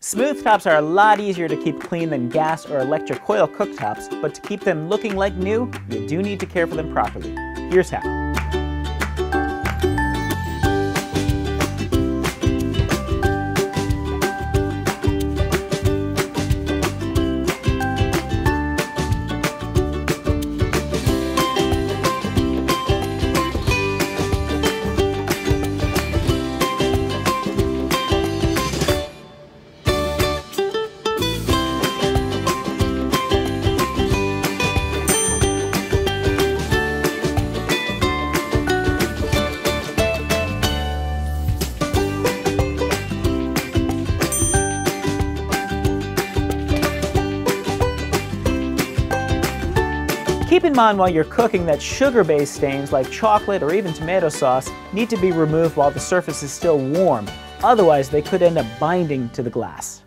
Smoothtops are a lot easier to keep clean than gas or electric coil cooktops, but to keep them looking like new, you do need to care for them properly. Here's how. Keep in mind while you're cooking that sugar-based stains like chocolate or even tomato sauce need to be removed while the surface is still warm. Otherwise, they could end up binding to the glass.